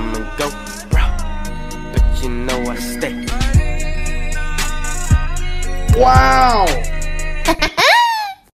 come and go, bro, but you know I stay. Wow!